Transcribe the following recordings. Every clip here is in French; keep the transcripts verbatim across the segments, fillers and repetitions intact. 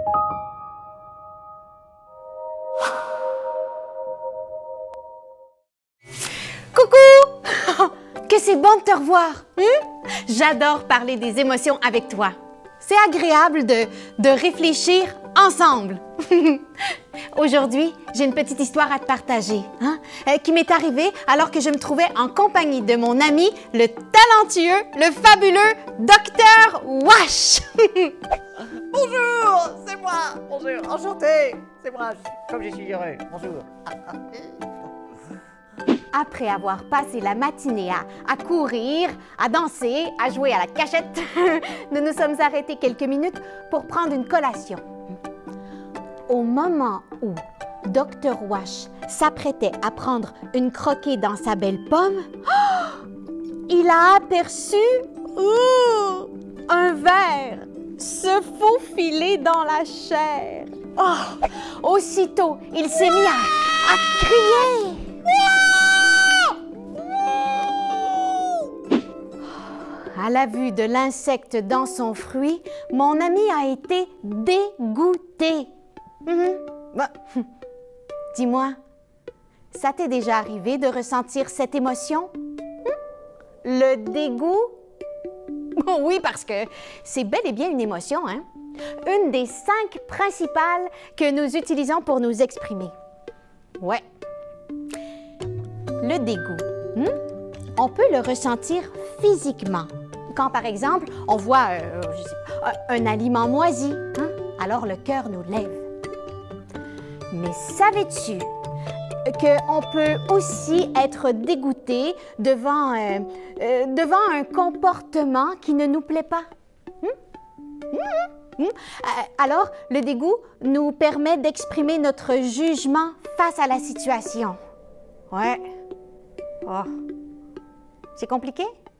Coucou! Que c'est bon de te revoir! Hmm? J'adore parler des émotions avec toi. C'est agréable de, de réfléchir ensemble. Aujourd'hui, j'ai une petite histoire à te partager, hein, euh, qui m'est arrivée alors que je me trouvais en compagnie de mon ami, le talentueux, le fabuleux Docteur Wash. Bonjour, c'est moi. Bonjour, enchanté. C'est moi, comme je suis heureux. Bonjour. Après avoir passé la matinée à, à courir, à danser, à jouer à la cachette, nous nous sommes arrêtés quelques minutes pour prendre une collation. Au moment où Docteur Wash s'apprêtait à prendre une croquée dans sa belle pomme, oh, il a aperçu oh, un ver se faufiler dans la chair. Oh, aussitôt, il s'est mis à, à crier. À la vue de l'insecte dans son fruit, mon ami a été dégoûté. Mmh. Bah, dis-moi, ça t'est déjà arrivé de ressentir cette émotion? Mmh? Le dégoût? Oh oui, parce que c'est bel et bien une émotion, hein? Une des cinq principales que nous utilisons pour nous exprimer. Ouais. Le dégoût, mmh? On peut le ressentir physiquement. Quand, par exemple, on voit euh, je sais pas, un aliment moisi, hein? Alors le cœur nous lève. Mais savais-tu qu'on peut aussi être dégoûté devant, euh, euh, devant un comportement qui ne nous plaît pas? Hum? Hum? Hum? Alors, le dégoût nous permet d'exprimer notre jugement face à la situation. Ouais. Oh. C'est compliqué?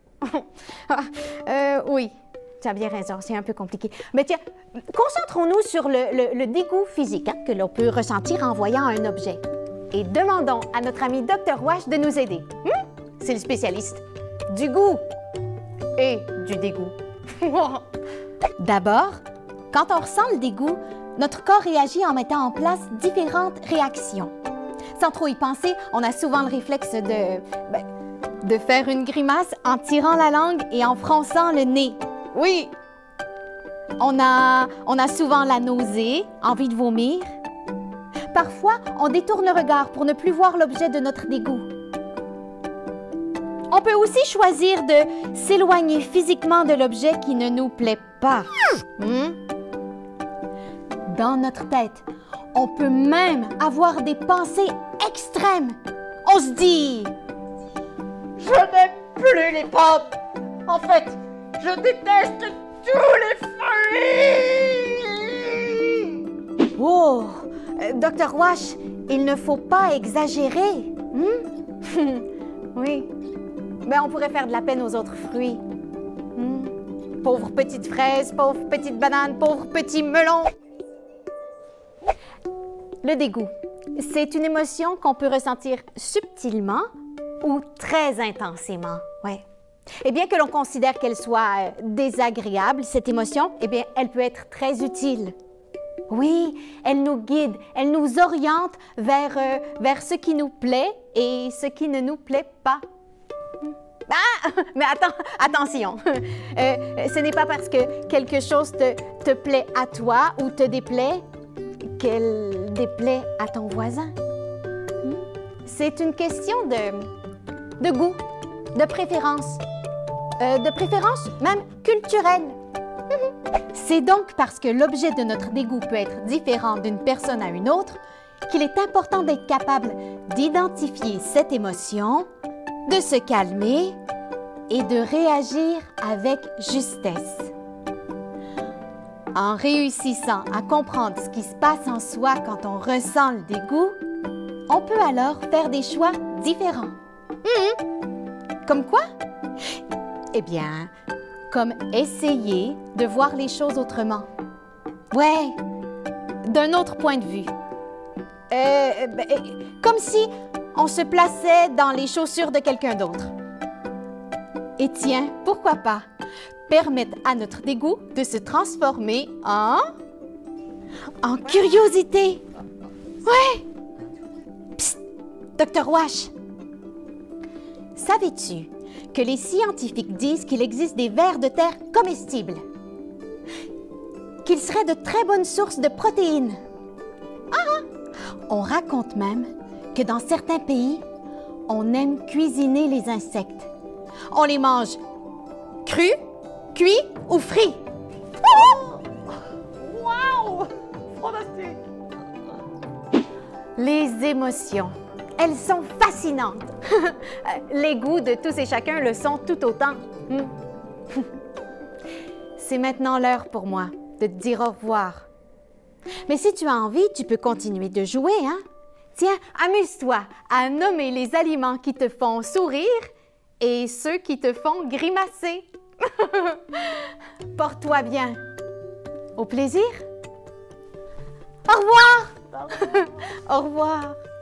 euh, oui, tu as bien raison, c'est un peu compliqué. Mais tiens, concentrons-nous sur le, le, le dégoût physique hein, que l'on peut ressentir en voyant un objet. Et demandons à notre ami Docteur Wash de nous aider. Hmm? C'est le spécialiste du goût et du dégoût. D'abord, quand on ressent le dégoût, notre corps réagit en mettant en place différentes réactions. Sans trop y penser, on a souvent le réflexe de... Ben, de faire une grimace en tirant la langue et en fronçant le nez. Oui! On a, on a souvent la nausée, envie de vomir. Parfois, on détourne le regard pour ne plus voir l'objet de notre dégoût. On peut aussi choisir de s'éloigner physiquement de l'objet qui ne nous plaît pas. Hmm? Dans notre tête, on peut même avoir des pensées extrêmes. On se dit... Je n'aime plus les pommes. En fait, je déteste tous les fruits. Oh, euh, Docteur Wash, il ne faut pas exagérer. Hmm? Oui, ben on pourrait faire de la peine aux autres fruits. Hmm? Pauvres petites fraises, pauvres petites bananes, pauvres petits melons. Le dégoût, c'est une émotion qu'on peut ressentir subtilement ou très intensément, ouais. Et bien que l'on considère qu'elle soit euh, désagréable, cette émotion, eh bien, elle peut être très utile. Oui, elle nous guide, elle nous oriente vers, euh, vers ce qui nous plaît et ce qui ne nous plaît pas. Ah, mais attends, attention, euh, ce n'est pas parce que quelque chose te, te plaît à toi ou te déplaît qu'elle déplaît à ton voisin. C'est une question de, de goût, de préférence, euh, de préférence même culturelle. C'est donc parce que l'objet de notre dégoût peut être différent d'une personne à une autre qu'il est important d'être capable d'identifier cette émotion, de se calmer et de réagir avec justesse. En réussissant à comprendre ce qui se passe en soi quand on ressent le dégoût, on peut alors faire des choix différents. Mmh. Comme quoi? Eh bien, comme essayer de voir les choses autrement. Ouais, d'un autre point de vue. Euh, ben, comme si on se plaçait dans les chaussures de quelqu'un d'autre. Et tiens, pourquoi pas permettre à notre dégoût de se transformer en, en curiosité. Ouais. Psst, docteur Wash. Savais-tu que les scientifiques disent qu'il existe des vers de terre comestibles? Qu'ils seraient de très bonnes sources de protéines? Ah! On raconte même que dans certains pays, on aime cuisiner les insectes. On les mange crus, cuits ou frits. Waouh! Fantastique! Les émotions, elles sont fascinantes. Les goûts de tous et chacun le sont tout autant. C'est maintenant l'heure pour moi de te dire au revoir. Mais si tu as envie, tu peux continuer de jouer, hein? Tiens, amuse-toi à nommer les aliments qui te font sourire et ceux qui te font grimacer. Porte-toi bien. Au plaisir. Au revoir. Au revoir.